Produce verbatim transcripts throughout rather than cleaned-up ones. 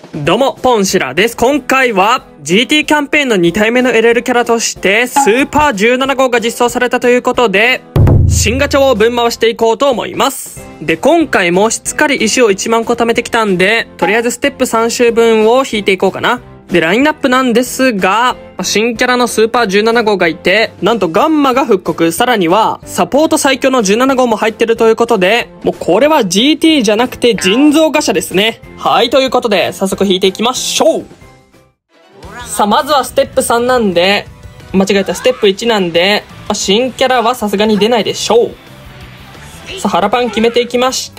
どうも、ポンシラです。今回は ジーティー キャンペーンのに体目の エルエル キャラとしてスーパーじゅうなな号が実装されたということで、新ガチャを分回していこうと思います。で、今回もしっかり石をいちまんこ貯めてきたんで、とりあえずステップさん周分を引いていこうかな。で、ラインナップなんですが、新キャラのスーパーじゅうなな号がいて、なんとガンマが復刻、さらにはサポート最強のじゅうなな号も入ってるということで、もうこれは ジーティー じゃなくて人造ガチャですね。はい、ということで早速引いていきましょう。さあ、まずはステップさんなんで、間違えた、ステップいちなんで、新キャラはさすがに出ないでしょう。さあ、腹パン決めていきまして、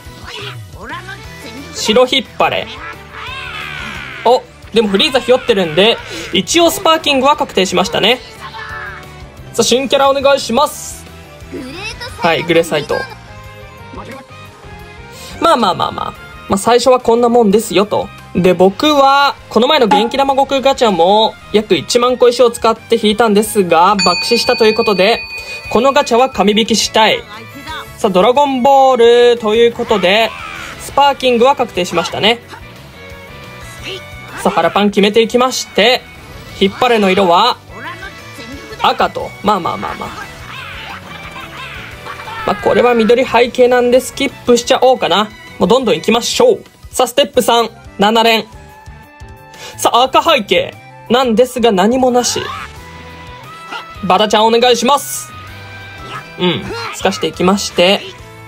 白引っ張れ。お、でもフリーザひよってるんで、一応スパーキングは確定しましたね。さあ、新キャラお願いします。はい、グレサイト。まあまあまあまあ。まあ最初はこんなもんですよと。で、僕は、この前の元気玉悟空ガチャも、約いちまんこ石を使って引いたんですが、爆死したということで、このガチャは神引きしたい。さあ、ドラゴンボールということで、スパーキングは確定しましたね。さあ、腹パン決めていきまして、引っ張れの色は赤と、まあまあまあまあ。まあ、これは緑背景なんでスキップしちゃおうかな。もうどんどん行きましょう。さあ、ステップさん、なな連。さあ、赤背景なんですが何もなし。バタちゃんお願いします。うん、透かしていきまして、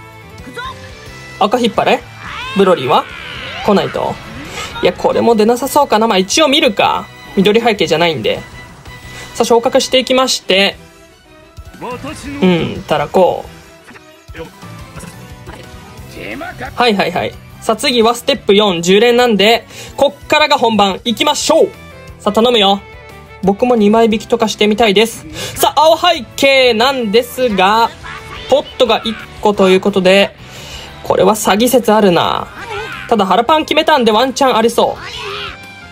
赤引っ張れブロリーは来ないと。いや、これも出なさそうかな。まあ一応見るか。緑背景じゃないんで。さあ、昇格していきまして、うん、たらこう。はいはいはい。さあ、次はステップよん、じゅう連なんで、こっからが本番。行きましょう。さあ、頼むよ。僕もにまい引きとかしてみたいです。さあ、青背景なんですが、ポットがいっこということで、これは詐欺説あるな。ただ腹パン決めたんでワンチャンありそう。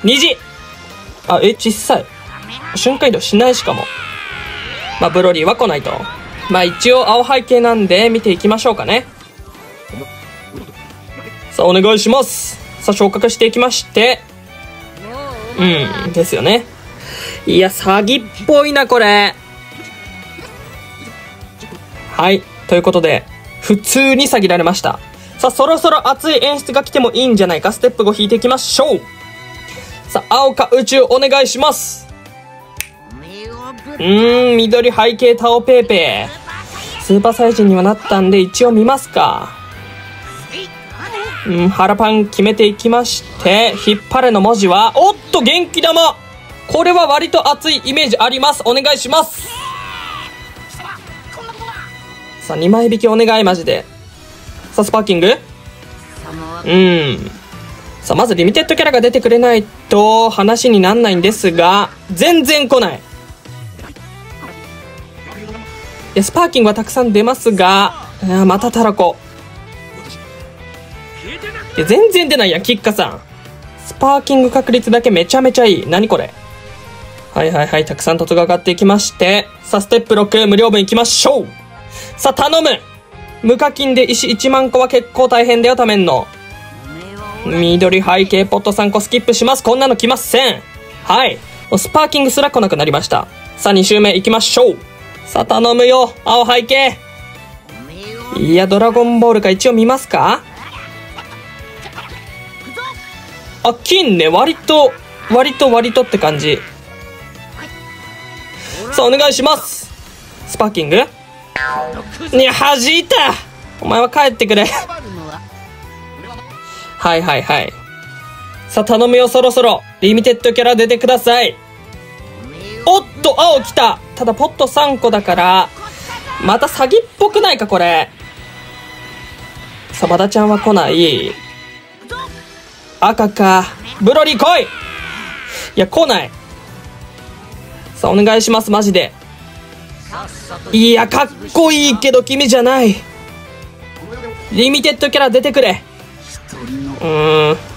虹。あ、え、小さい。瞬間移動しないしかも。まあ、ブロリーは来ないと。まあ、一応青背景なんで見ていきましょうかね。さあ、お願いします。さあ、昇格していきまして。うん、ですよね。いや、詐欺っぽいな、これ。はい。ということで、普通に詐欺られました。さあ、そろそろ熱い演出が来てもいいんじゃないか。ステップご引いていきましょう。さあ、青か宇宙お願いします。うーん、緑背景タオペーペー。スーパーサイジンにはなったんで一応見ますか。うん、腹パン決めていきまして、引っ張れの文字は、おっと、元気玉。これは割と熱いイメージあります。お願いします。さあ、にまい引きお願い、マジで。さあ、スパーキング。うん。さあ、まずリミテッドキャラが出てくれないと話になんないんですが、全然来ない。いや、スパーキングはたくさん出ますが、またタラコ。いや、全然出ないやん、キッカさん。スパーキング確率だけめちゃめちゃいい。何これ。はいはいはい、たくさん凸が上がっていきまして、さあ、ステップろく、無料分いきましょう。さあ、頼む。無課金で石いちまんこは結構大変だよ、ためんの。緑背景ポットさんこスキップします。こんなの来ません。はい。もうスパーキングすら来なくなりました。さあ、に周目いきましょう。さあ、頼むよ、青背景。いや、ドラゴンボールか一応見ますか。あ、金ね、割と、割と割とって感じ。さあ、お願いします。スパーキング。いや、弾いた。お前は帰ってくれ。はいはいはい。さあ、頼むよ、そろそろ。リミテッドキャラ出てください。おっと、青来た。ただ、ポットさんこだから、また詐欺っぽくないか、これ。さあ、バタちゃんは来ない。赤か。ブロリー来い。いや、来ない。さあ、お願いします、マジで。いや、かっこいいけど君じゃない。リミテッドキャラ出てくれ。うーん。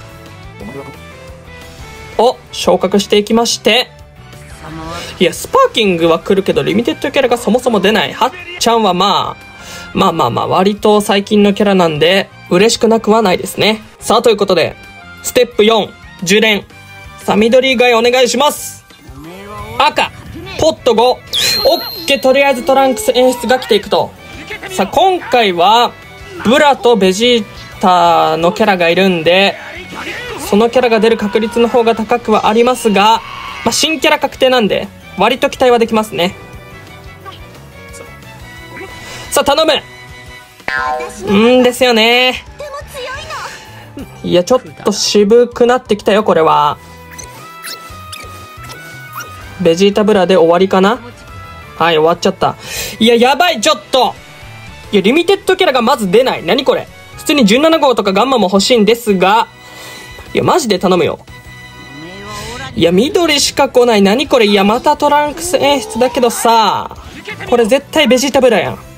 お、昇格していきまして。いや、スパーキングは来るけどリミテッドキャラがそもそも出ない。はっちゃんはまあまあまあまあ割と最近のキャラなんで嬉しくなくはないですね。さあ、ということでステップよん、 じゅう連。さあ、緑以外お願いします。赤、ポットご。オッケー、とりあえずトランクス演出が来ていくと。さあ、今回は、ブラとベジータのキャラがいるんで、そのキャラが出る確率の方が高くはありますが、まあ、新キャラ確定なんで、割と期待はできますね。さあ、頼む。うんですよね。いや、ちょっと渋くなってきたよ、これは。ベジータブラで終わりかな。はい、終わっちゃった。いや、やばい、ちょっと。いや、リミテッドキャラがまず出ない。何これ。普通にじゅうなな号とかガンマも欲しいんですが、いや、マジで頼むよ。いや、緑しか来ない。何これ。いや、またトランクス演出だけどさ、これ絶対ベジータブラやん。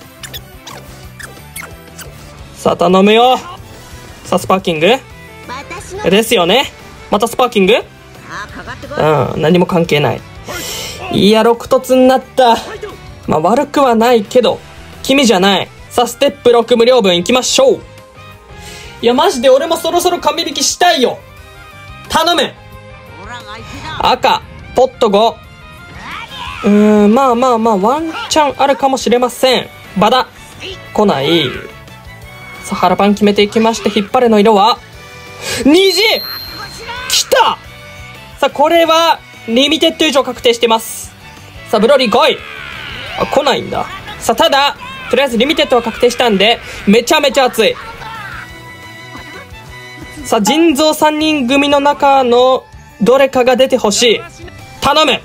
さあ、頼むよ。さあ、スパーキングですよね。またスパーキング。うん、何も関係ない。いや、ろく突になった。まあ、悪くはないけど、君じゃない。さあ、ステップろく無料分いきましょう。いや、マジで俺もそろそろ神引きしたいよ。頼む。赤、ポットご。うーん、まあまあまあ、ワンチャンあるかもしれません。バダ。来ない。さあ、腹パン決めていきまして、引っ張れの色は、虹来た。さあ、これは、リミテッド以上確定してます。さあ、ブロリー来い。あ、来ないんだ。さあ、ただ、とりあえずリミテッドは確定したんで、めちゃめちゃ熱い。さあ、人造さんにん組の中のどれかが出てほしい。頼む。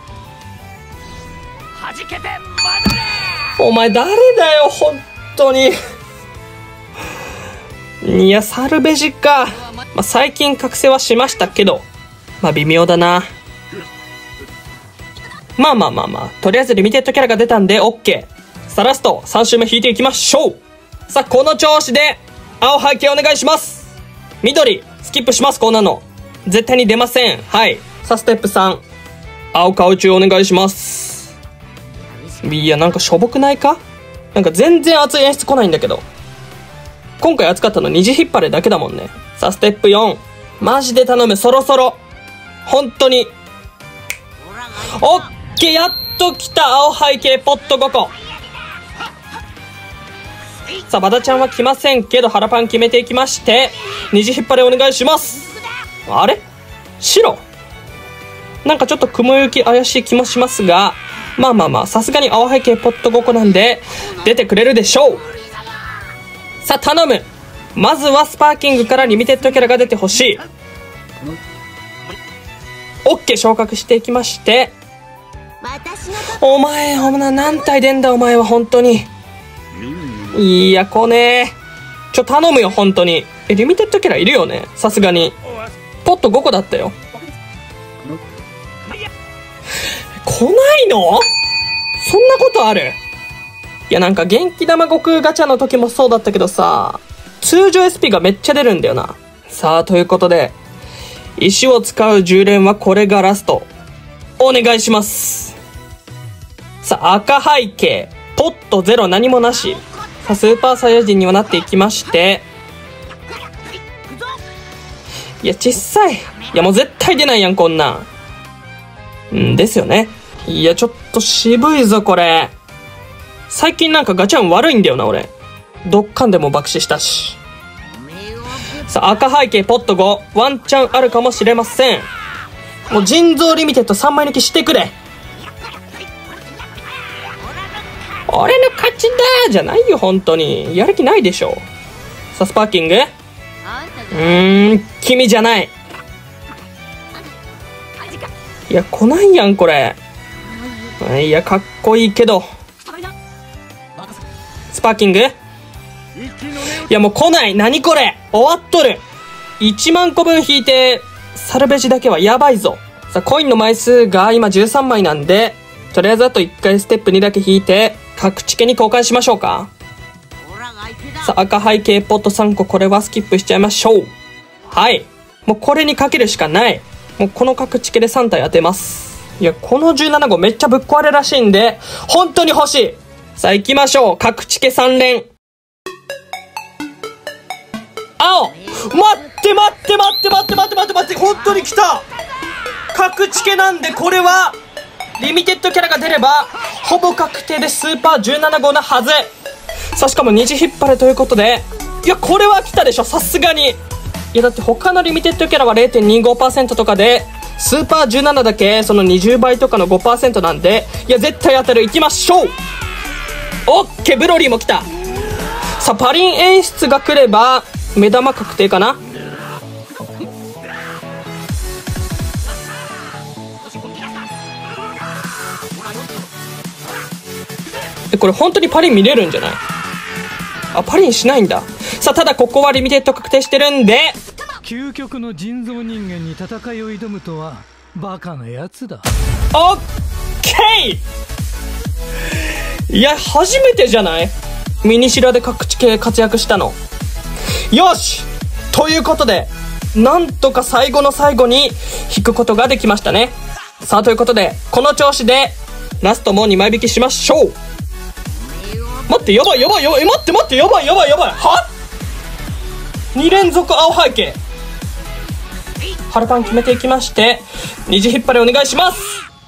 お前誰だよ、本当に。いや、サルベジか。まあ、最近覚醒はしましたけど、まあ微妙だな。まあまあまあまあ、とりあえずリミテッドキャラが出たんで OK。 さあ、ラストさん周目引いていきましょう。さあ、この調子で青背景お願いします。緑スキップします。こんなの絶対に出ません。はい。さあ、ステップさん、青顔中お願いします。いや、なんかしょぼくないか。なんか全然熱い演出来ないんだけど、今回熱かったの虹引っ張れだけだもんね。さあ、ステップよん、マジで頼む。そろそろ本当に。オッケー、やっと来た。青背景ポットごこ。さあ、バダちゃんは来ませんけど、腹パン決めていきまして、虹引っ張れお願いします。あれ白なんかちょっと雲行き怪しい気もしますが、まあまあまあ、さすがに青背景ポットごこなんで出てくれるでしょう。さあ、頼む。まずはスパーキングからリミテッドキャラが出てほしい。オッケー、昇格していきまして、お前ほんな何体出んだお前は。本当にいや、来ねえ。ちょ頼むよ本当に。え、リミテッドキャラいるよね、さすがに。ポットごこだったよ。来ないの？そんなことある？いや、なんか元気玉悟空ガチャの時もそうだったけどさ、通常 エスピー がめっちゃ出るんだよな。さあ、ということで石を使うじゅう連はこれがラスト。お願いします。さあ、赤背景ポットゼロ、何もなし。さあ、スーパーサイヤ人にはなっていきまして、いや、小さい。いや、もう絶対出ないやんこんなん。うんですよね。いや、ちょっと渋いぞこれ。最近なんかガチャン悪いんだよな俺。どっかんでも爆死したし。さあ、赤背景ポットご、ワンチャンあるかもしれません。もう人造リミテッドさんまい抜きしてくれ。俺の勝ちだじゃないよ本当に。やる気ないでしょ。さあ、スパーキング、うーん、君じゃない。いや、来ないやんこれ。いや、かっこいいけど。スパーキング、いや、もう来ない。何これ、終わっとる。いちまんこぶん引いてサルベジだけはやばいぞ。さあ、コインの枚数が今じゅうさんまいなんで、とりあえずあといっかいステップにだけ引いて角チケに交換しましょうか。さあ、赤背景ポットさんこ、これはスキップしちゃいましょう。はい、もうこれにかけるしかない。もうこの角チケでさん体当てます。いや、このじゅうなな号めっちゃぶっ壊れらしいんで本当に欲しい。さあ、行きましょう。角チケさん連。青、待って待って待って待って待って待って待ってって本当に来た。格付けなんで、これはリミテッドキャラが出ればほぼ確定でスーパーじゅうなな号なはず。さあしかも虹引っ張れということで、いやこれは来たでしょ、さすがに。いやだって他のリミテッドキャラは れいてんにごパーセント とかで、スーパーじゅうななだけそのにじゅうばいとかの ごパーセント なんで、いや絶対当たる。いきましょう。オッケー、ブロリーも来た。さあパリン演出が来れば目玉確定かな。えこれ本当にパリン見れるんじゃない？あ、パリンしないんだ。さあただここはリミテッド確定してるんで、 究極の人造人間に戦いを挑むとはバカなやつだ。 オッケー。いや初めてじゃない？ミニシラで各地系活躍したの。よしということで、なんとか最後の最後に引くことができましたね。さあということで、この調子でラストもにまい引きしましょう。待って、やばいやばいやばい、待って待って、やばいやばいやばい、はに連続青背景。ハルパン決めていきまして、虹引っ張りお願いします。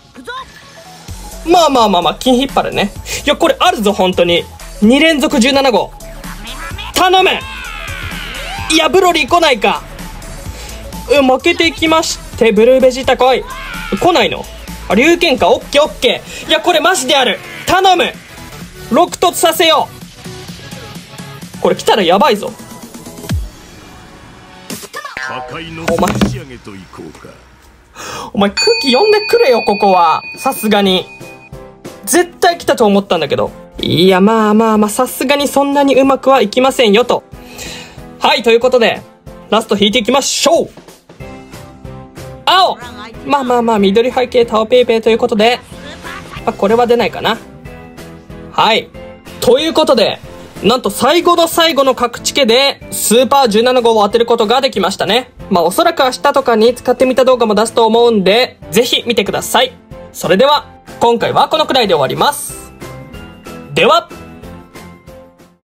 まあまあまあまあ、金引っ張るね。いやこれあるぞ本当に。に連続じゅうなな号頼む。いやブロリー来ないか。うん、負けていきまして、ブルーベジータ来い。来ないの？あ、龍剣か。オッケーオッケー。いやこれマジである。頼む。ろく突させよう。これ来たらやばいぞ。お前お前空気読んでくれよ、ここは。さすがに絶対来たと思ったんだけど、いやまあまあまあ、さすがにそんなにうまくはいきませんよと。はい、ということでラスト引いていきましょう。青。まあまあまあ、緑背景タオペイペイということで、まあ、これは出ないかな。はい。ということで、なんと最後の最後の格付けで、スーパーじゅうなな号を当てることができましたね。まあおそらく明日とかに使ってみた動画も出すと思うんで、ぜひ見てください。それでは、今回はこのくらいで終わります。では。